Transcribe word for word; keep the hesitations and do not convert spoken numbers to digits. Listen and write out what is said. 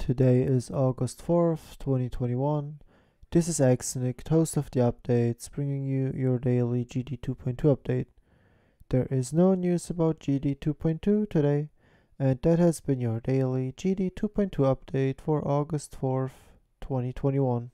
Today is August fourth, twenty twenty-one. This is Axnick, host of the updates, bringing you your daily G D two point two update. There is no news about G D two point two today, and that has been your daily G D two point two update for August fourth, twenty twenty-one.